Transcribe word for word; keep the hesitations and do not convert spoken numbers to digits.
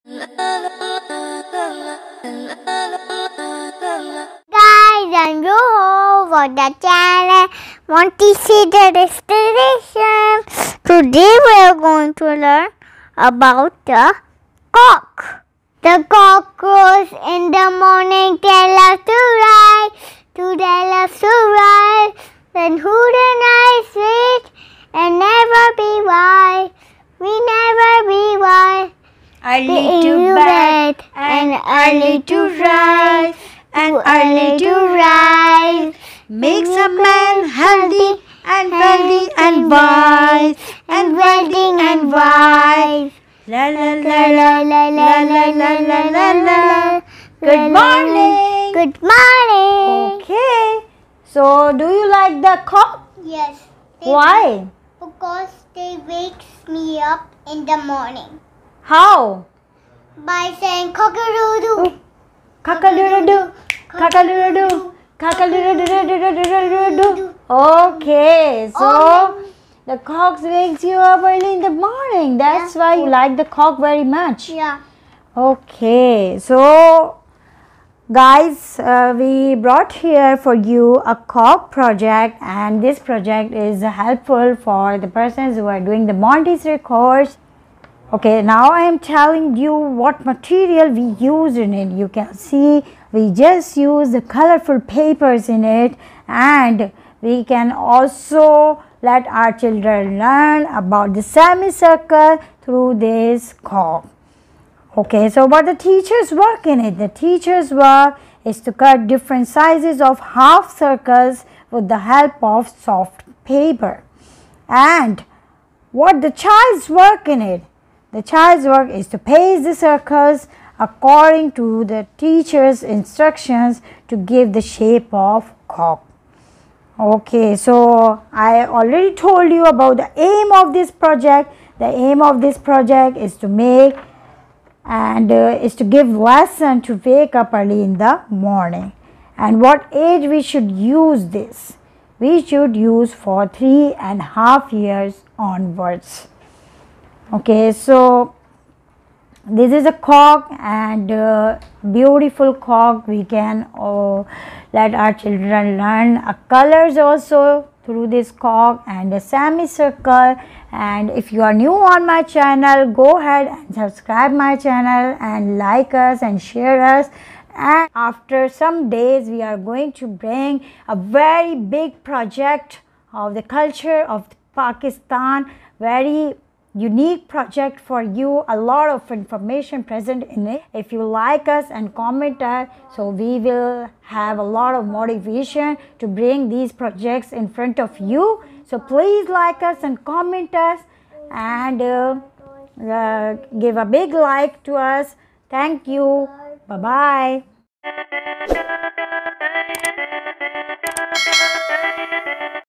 Guys, and you for the channel want to see the restoration. Today we are going to learn about the cock. The cock crows in the morning, tell us to rise, to tell us to rise. Then who the nice wait and never be wise. We never be wise. Early to bed and early to rise, and early to rise makes a man healthy and wealthy and wise, and wealthy and wise. La la la la la la la la la la la. Good morning. Good morning. Okay. So, do you like the cock? Yes. Why? Because they wakes me up in the morning How? by saying cock-a-doodle. Cock-a-doodle-doo, cock-a-doodle-doo, cock-a-doodle-doo. Okay, so the cock wakes you up early in the morning. That's why you like the cock very much. Yeah. Okay, so guys, uh, we brought here for you a cock project, and this project is helpful for the persons who are doing the Montessori course. Okay, now I am telling you what material we use in it. You can see we just use the colorful papers in it, and we can also let our children learn about the semicircle through this cock. Okay, so what the teachers work in it? The teachers work is to cut different sizes of half circles with the help of soft paper. And what the child's work in it? The child's work is to paste the circles according to the teacher's instructions to give the shape of cock. Okay, so I already told you about the aim of this project. The aim of this project is to make and uh, is to give lesson to wake up early in the morning. And what age we should use this? We should use for three and a half years onwards. Okay, so this is a cock, and uh, beautiful cock. We can uh, let our children learn uh, colors also through this cock and a semicircle. And if you are new on my channel, go ahead and subscribe my channel and like us and share us. And after some days we are going to bring a very big project of the culture of Pakistan, very unique project for you, a lot of information present in it. If you like us and comment us, so we will have a lot of motivation to bring these projects in front of you. So please like us and comment us, and uh, uh, give a big like to us. Thank you. Bye bye.